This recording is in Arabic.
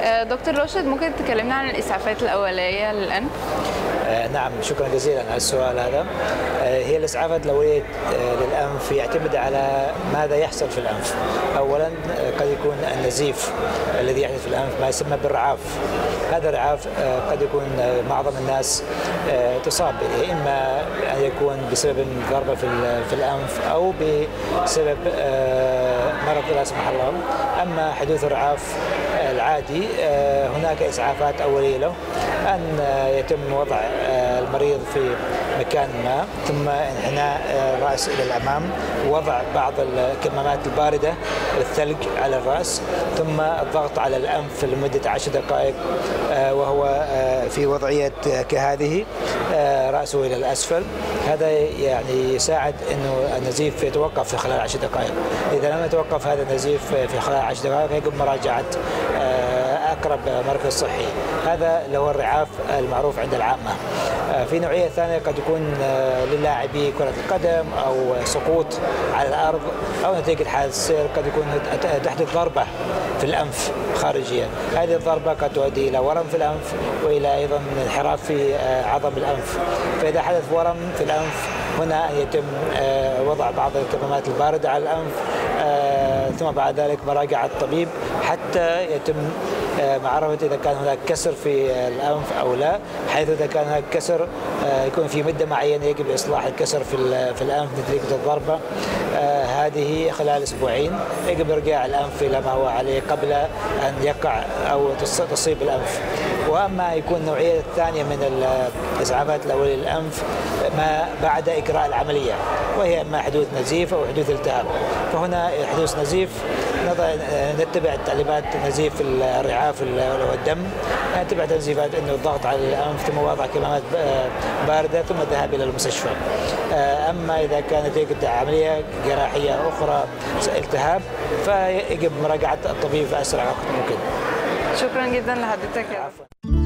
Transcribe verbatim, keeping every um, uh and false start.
آه، دكتور راشد، ممكن تكلمنا عن الإسعافات الأولية للأنف؟ آه نعم، شكرا جزيلا على السؤال هذا. آه هي الإسعافات الأولية آه للأنف يعتمد على ماذا يحصل في الأنف. أولا آه قد يكون النزيف الذي يحدث في الأنف ما يسمى بالرعاف. هذا الرعاف آه قد يكون آه معظم الناس آه تصاب به، إما أن يكون بسبب ضربة في, في الأنف أو بسبب آه مرض لا سمح الله. أما حدوث الرعاف آه العادي آه هناك إسعافات أولية له، أن آه يتم وضع المريض في مكان ما، ثم انحناء الراس الى الامام، ووضع بعض الكمامات البارده والثلج على الراس، ثم الضغط على الانف لمده عشر دقائق وهو في وضعيه كهذه، راسه الى الاسفل. هذا يعني يساعد انه النزيف يتوقف في خلال عشر دقائق. اذا لم يتوقف هذا النزيف في خلال عشر دقائق يجب مراجعه أقرب مركز صحي. هذا اللي هو الرعاف المعروف عند العامة. في نوعية ثانية قد يكون للاعبي كرة القدم أو سقوط على الأرض أو نتيجة حادث السير، قد يكون تحدث ضربة في الأنف خارجيا. هذه الضربة قد تؤدي إلى ورم في الأنف وإلى أيضا انحراف في عظم الأنف. فإذا حدث ورم في الأنف هنا يتم وضع بعض الكمامات الباردة على الأنف، ثم بعد ذلك مراجعة الطبيب حتى يتم معرفة إذا كان هناك كسر في الأنف أو لا، حيث إذا كان هناك كسر يكون في مدة معينة يجب إصلاح الكسر في في الأنف نتيجة الضربة. هذه خلال أسبوعين يجب إرجاع الأنف إلى ما هو عليه قبل أن يقع أو تصيب الأنف. وأما يكون النوعية الثانية من الإسعافات الأولية للأنف ما بعد إجراء العملية، وهي إما حدوث نزيف أو حدوث التهاب. فهنا حدوث نزيف نتبع تعليمات نزيف الرعاف اللي هو الدم، نتبع تنزيفات انه الضغط على الانف ثم وضع كمامات بارده ثم الذهاب الى المستشفى. اما اذا كانت نتيجه عمليه جراحيه اخرى التهاب فيجب مراجعه الطبيب في اسرع وقت ممكن. شكرا جدا لحضرتك.